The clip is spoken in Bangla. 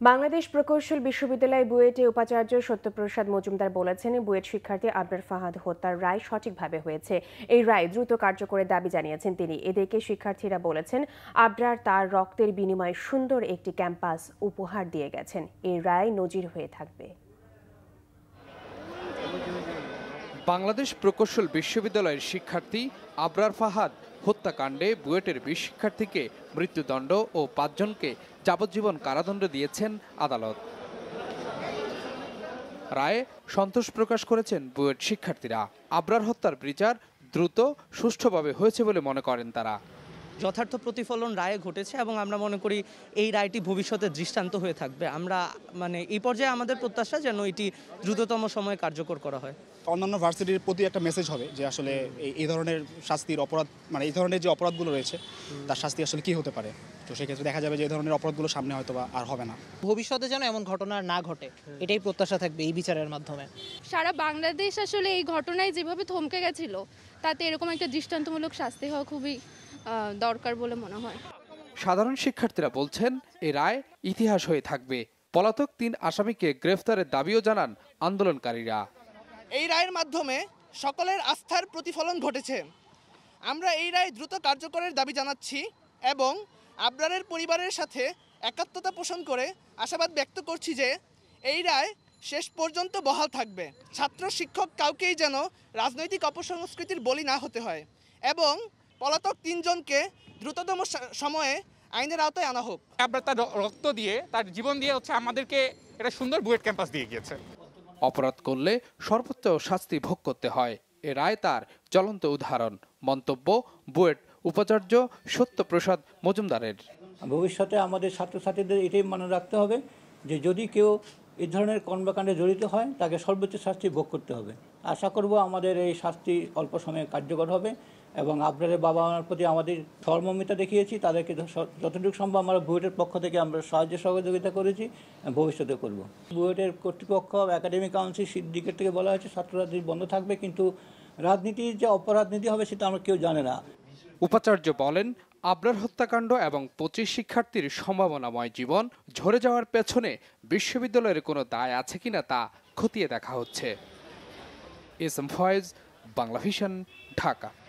বাংলাদেশ প্রকৌশল বিশ্ববিদ্যালয় বুয়েটে উপাচার্য সত্যপ্রসাদ মজুমদার বলেছেন, বুয়েট শিক্ষার্থী আবরার ফাহাদ হত্যার রায় সঠিকভাবে হয়েছে। এই রায় দ্রুত কার্যকরের দাবি জানিয়েছেন তিনি। এদিকে শিক্ষার্থীরা বলেছেন, আবরার তার রক্তের বিনিময়ে সুন্দর একটি ক্যাম্পাস উপহার দিয়ে গেছেন। এই রায় নজির হয়ে থাকবে। বাংলাদেশ প্রকৌশল বিশ্ববিদ্যালয়ের শিক্ষার্থী আবরার ফাহাদ হত্যাকাণ্ডে বুয়েটের ২০ শিক্ষার্থীকে মৃত্যুদণ্ড ও ৫ জনকে যাবজ্জীবন কারাদণ্ড দিয়েছেন আদালত। রায়ে সন্তোষ প্রকাশ করেছেন বুয়েট শিক্ষার্থীরা। আবরার হত্যার বিচার দ্রুত সুষ্ঠুভাবে হয়েছে বলে মনে করেন তারা। যথার্থ প্রতিফলন রায়ে ঘটেছে এবং আমরা মনে করি এই রায়টি ভবিষ্যতে দৃষ্টান্ত হয়ে থাকবে। আমরা এই পর্যায়ে আমাদের প্রত্যাশা যেন এটি দ্রুততম সময়ে কার্যকর করা হয়। অন্যান্য ভার্সিটির প্রতি একটা মেসেজ হবে যে আসলে এই ধরনের শাস্তির অপরাধ এই ধরনের যে অপরাধগুলো রয়েছে তার শাস্তি আসলে কি হতে পারে। তো সেক্ষেত্রে দেখা যাবে যে এই ধরনের অপরাধগুলো সামনে হয়তো আর হবে না। ভবিষ্যতে যেন এমন ঘটনা না ঘটে, এটাই প্রত্যাশা থাকবে এই বিচারের মাধ্যমে। সারা বাংলাদেশ আসলে এই ঘটনায় যেভাবে থমকে গেছিল, তাতে এরকম একটা দৃষ্টান্তমূলক শাস্তি হওয়া খুবই দরকার বলে মনে হয়। সাধারণ শিক্ষার্থীরা বলছেন, এই রায় ইতিহাস হয়ে থাকবে। পলাতক ৩ আসামিকে গ্রেফতারের দাবিও জানান আন্দোলনকারীরা। এই রায়ের মাধ্যমে সকলের আস্থার প্রতিফলন ঘটেছে। আমরা এই রায় দ্রুত কার্যকরের দাবি জানাচ্ছি এবং আবরারের পরিবারের সাথে একাত্মতা পোষণ করে আশাবাদ ব্যক্ত করছি যে এই রায় শেষ পর্যন্ত বহাল থাকবে। ছাত্র শিক্ষক কাউকেই যেন রাজনৈতিক অপসংস্কৃতির বলি না হতে হয় এবং পলাতক ৩ জনকে দ্রুততম সময়ে আইনের আওতায় আনা হোক। আবরার তার রক্ত দিয়ে, তার জীবন দিয়ে আমাদেরকে এটা সুন্দর বুয়েট ক্যাম্পাস দিয়ে গিয়েছে। অপরাধ করলে সর্বোচ্চ শাস্তি ভোগ করতে হয়, এ রায় তার জ্বলন্ত উদাহরণ। মন্তব্য বুয়েট উপাচার্য সত্যপ্রসাদ মজুমদারের। ভবিষ্যতে আমাদের ছাত্রছাত্রীদের এটাই মনে রাখতে হবে যে যদি কেউ এই ধরনের কর্মকাণ্ডে জড়িত হয় তাকে সর্বোচ্চ শাস্তি ভোগ করতে হবে। আশা করব আমাদের এই শাস্তি অল্প সময়ে কার্যকর হবে এবং আবরারের বাবা মার প্রতি আমাদের সহমর্মিতা দেখিয়েছি। তাদেরকে যতটুকু সম্ভব আমরা বুয়েটের পক্ষ থেকে আমরা সাহায্য সহযোগিতা করেছি, ভবিষ্যতে করব। বুয়েটের কর্তৃপক্ষ একাডেমিক কাউন্সিল সিন্ডিকেট থেকে বলা হয়েছে ছাত্ররাজনীতি বন্ধ থাকবে, কিন্তু রাজনীতির যে অপরাজনীতি হবে সেটা আমরা কেউ জানে না। উপাচার্য বলেন, আবরার হত্যাকাণ্ড এবং ২৫ শিক্ষার্থীর সম্ভাবনাময় জীবন ঝরে যাওয়ার পেছনে বিশ্ববিদ্যালয়ের কোনো দায় আছে কিনা তা খতিয়ে দেখা হচ্ছে। S M Foyez, Banglavision, Dhaka.